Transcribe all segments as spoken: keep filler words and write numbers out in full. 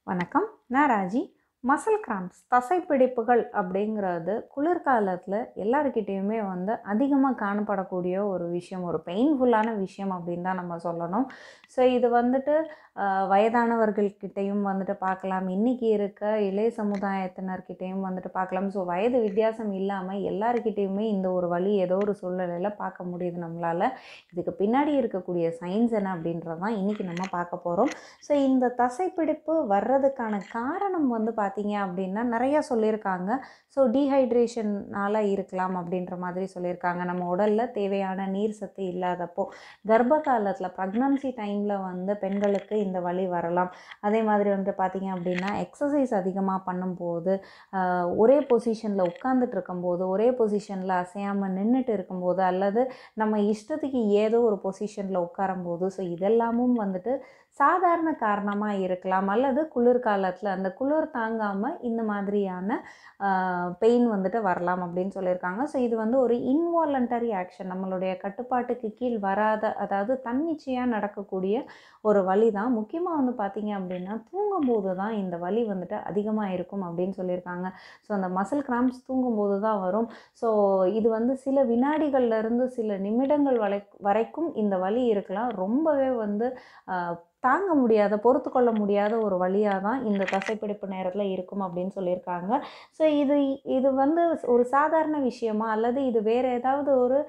வணக்கம். நான் Raji. Muscle cramps தசைப்பிடிப்புகள் அப்படிங்கிறது குளிர்காலத்தில் எல்லாருக்கிட்டேயுமே வந்து அதிகமாக காணப்படக்கூடிய ஒரு விஷயம், ஒரு பெயின்ஃபுல்லான விஷயம் அப்படின்னு தான் நம்ம சொல்லணும். ஸோ இது வந்துட்டு வயதானவர்கள்கிட்டையும் வந்துட்டு பார்க்கலாம், இன்றைக்கி இருக்க இளைய சமுதாயத்தினர்கிட்டையும் வந்துட்டு பார்க்கலாம். ஸோ வயது வித்தியாசம் இல்லாமல் எல்லாருக்கிட்டேயுமே இந்த ஒரு வலி ஏதோ ஒரு சூழ்நிலையில் பார்க்க முடியுது நம்மளால். இதுக்கு பின்னாடி இருக்கக்கூடிய சயின்ஸ் என்ன அப்படின்றது தான் இன்றைக்கி நம்ம பார்க்க போகிறோம். ஸோ இந்த தசைப்பிடிப்பு வர்றதுக்கான காரணம் வந்து பார்த்திங்க அப்படின்னா நிறையா சொல்லியிருக்காங்க. ஸோ டீஹைட்ரேஷனால் இருக்கலாம் அப்படின்ற மாதிரி சொல்லியிருக்காங்க. நம்ம உடலில் தேவையான நீர் சத்து இல்லாதப்போ கர்ப்ப காலத்தில் ப்ரெக்னன்சி டைமில் வந்து பெண்களுக்கு இந்த வலி வரலாம். அதே மாதிரி வந்து பார்த்திங்க அப்படின்னா எக்ஸசைஸ் அதிகமாக பண்ணும்போது, ஒரே பொசிஷனில் உட்காந்துட்டு இருக்கும்போது, ஒரே பொசிஷனில் அசையாமல் நின்றுட்டு இருக்கும்போது, அல்லது நம்ம இஷ்டத்துக்கு ஏதோ ஒரு பொசிஷனில் உட்காரும்போது, ஸோ இதெல்லாமும் வந்துட்டு சாதாரண காரணமாக இருக்கலாம். அல்லது குளிர்காலத்தில் அந்த குளிர் தாங்காமல் இந்த மாதிரியான பெயின் வந்துட்டு வரலாம் அப்படின்னு சொல்லியிருக்காங்க. ஸோ இது வந்து ஒரு இன்வாலண்டரி ஆக்ஷன், நம்மளுடைய கட்டுப்பாட்டுக்கு கீழ் வராத, அதாவது தன்னிச்சையாக நடக்கக்கூடிய ஒரு வலி தான். முக்கியமாக வந்து பார்த்திங்க அப்படின்னா தூங்கும்போது தான் இந்த வலி வந்துட்டு அதிகமாக இருக்கும் அப்படின்னு சொல்லியிருக்காங்க. ஸோ அந்த மசில் கிராம்ப்ஸ் தூங்கும்போது தான் வரும். ஸோ இது வந்து சில வினாடிகள்லேருந்து சில நிமிடங்கள் வரை வரைக்கும் இந்த வலி இருக்கலாம். ரொம்பவே வந்து தாங்க முடியாத, பொறுத்து கொள்ள முடியாத ஒரு வலியாக தான் இந்த தசைப்பிடிப்பு நேரத்தில் இருக்கும் அப்படின்னு சொல்லியிருக்காங்க. ஸோ இது இது வந்து ஒரு சாதாரண விஷயமா, அல்லது இது வேறு ஏதாவது ஒரு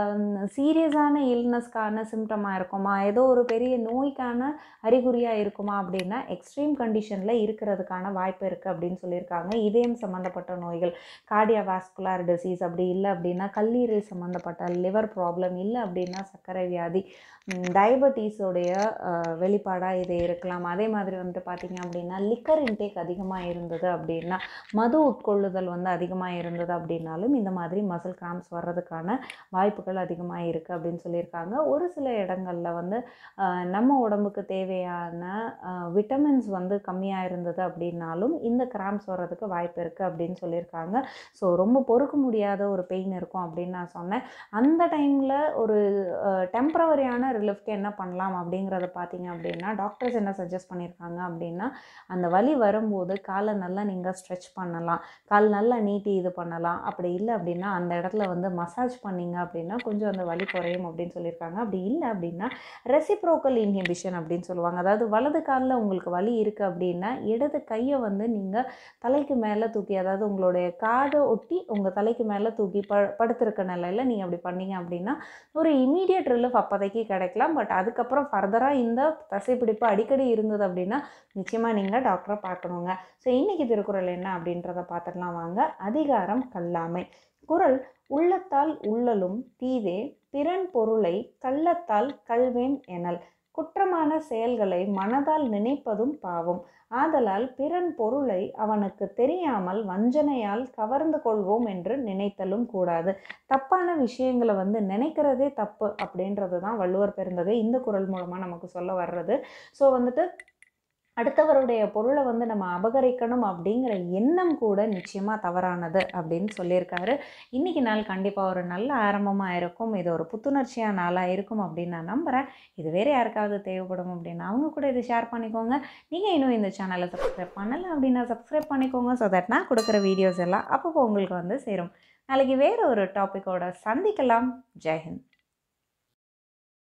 சீரியஸான இல்னஸ்க்கான சிம்டமாக இருக்குமா, ஏதோ ஒரு பெரிய நோய்க்கான அறிகுறியாக இருக்குமா அப்படின்னா எக்ஸ்ட்ரீம் கண்டிஷனில் இருக்கிறதுக்கான வாய்ப்பு இருக்குது அப்படின்னு சொல்லியிருக்காங்க. இதயம் சம்மந்தப்பட்ட நோய்கள், கார்டியோவாஸ்குலர் டிசீஸ், அப்படி இல்லை அப்படின்னா கல்லீரல் சம்மந்தப்பட்ட லிவர் ப்ராப்ளம், இல்லை அப்படின்னா சர்க்கரை வியாதி, டயபெட்டிஸோடைய வெளிப்பாடாக இது இருக்கலாம். அதே மாதிரி வந்துட்டு பார்த்திங்க அப்படின்னா லிக்கர் இன்டேக் அதிகமாக இருந்தது அப்படின்னா, மது உட்கொள்ளுதல் வந்து அதிகமாக இருந்தது அப்படின்னாலும் இந்த மாதிரி மசில் கிராம்ப்ஸ் வர்றதுக்கான வாய்ப்புகள் அதிகமாக இருக்குது அப்படின்னு சொல்லியிருக்காங்க. ஒரு சில இடங்களில் வந்து நம்ம உடம்புக்கு தேவையான விட்டமின்ஸ் வந்து கம்மியாக இருந்தது அப்படின்னாலும் இந்த கிராம்ப்ஸ் வர்றதுக்கு வாய்ப்பு இருக்குது அப்படின்னு சொல்லியிருக்காங்க. ஸோ ரொம்ப பொறுக்க முடியாத ஒரு பெயின் இருக்கும் அப்படின்னு நான் சொன்னேன். அந்த டைமில் ஒரு டெம்பரவரியான ரிலீஃப்க்கு என்ன பண்ணலாம் அப்படிங்கிறத பார்த்திங்க அப்படின்னா டாக்டர்ஸ் என்ன சஜஸ்ட் பண்ணியிருக்காங்க அப்படின்னா, அந்த வலி வரும்போது காலை நல்லா நீங்கள் ஸ்ட்ரெச் பண்ணலாம், கால் நல்லா நீட்டி இது பண்ணலாம். அப்படி இல்லை அப்படின்னா அந்த இடத்துல வந்து மசாஜ் பண்ணிங்க அப்படின்னா கொஞ்சம் அந்த வலி குறையும் அப்படின்னு சொல்லியிருக்காங்க. அப்படி இல்லை அப்படின்னா ரெசிப்ரோக்கல் இன்ஹிபிஷன் அப்படின்னு சொல்லுவாங்க. அதாவது வலது காலில் உங்களுக்கு வலி இருக்குது அப்படின்னா இடது கையை வந்து நீங்கள் தலைக்கு மேலே தூக்கி, அதாவது உங்களுடைய காதை ஒட்டி உங்கள் தலைக்கு மேலே தூக்கி ப படுத்திருக்க நிலையில் நீங்கள் அப்படி பண்ணிங்க அப்படின்னா ஒரு இமீடியட் ரிலீஃப் அப்போதைக்கு கிடைக்கலாம். பட் அதுக்கப்புறம் ஃபர்தராக இந்த தசைப்பிடிப்பு அடிக்கடி இருந்தது அப்படின்னா நிச்சயமாக நீங்கள் டாக்டரை பார்க்கணுங்க. ஸோ இன்றைக்கி திருக்குறள் என்ன அப்படின்றத பார்த்துக்கலாம் வாங்க. அதிகாரம் கல்லாமை. குறள்: உள்ளத்தால் உள்ளலும் தீதே, பிறன் பொருளை கள்ளத்தால் கள்வேன் எனல். குற்றமான செயல்களை மனதால் நினைப்பதும் பாவம். ஆதலால் பிறன் பொருளை அவனுக்கு தெரியாமல் வஞ்சனையால் கவர்ந்து கொள்வோம் என்று நினைத்தலும் கூடாது. தப்பான விஷயங்களை வந்து நினைக்கிறதே தப்பு அப்படின்றது தான் வள்ளுவர் பெருந்தகை இந்த குறள் மூலமாக நமக்கு சொல்ல வர்றது. ஸோ வந்துட்டு அடுத்தவருடைய பொருளை வந்து நம்ம அபகரிக்கணும் அப்படிங்கிற எண்ணம் கூட நிச்சயமாக தவறானது அப்படின்னு சொல்லியிருக்காரு. இன்றைக்கி நாள் கண்டிப்பாக ஒரு நல்ல ஆரம்பமாக இருக்கும். இது ஒரு புத்துணர்ச்சியான நாளாக இருக்கும் அப்படின்னு நான் நம்புகிறேன். இது வேறு யாருக்காவது தேவைப்படும் அப்படின்னா அவங்க கூட இதை ஷேர் பண்ணிக்கோங்க. நீங்கள் இன்னும் இந்த சேனலை சப்ஸ்கிரைப் பண்ணலை அப்படின்னா சப்ஸ்கிரைப் பண்ணிக்கோங்க. ஸோ தட் நான் கொடுக்குற வீடியோஸ் எல்லாம் அப்பப்போ உங்களுக்கு வந்து சேரும். நாளைக்கு வேறு ஒரு டாப்பிக்கோட சந்திக்கலாம். ஜெய்ஹிந்த்.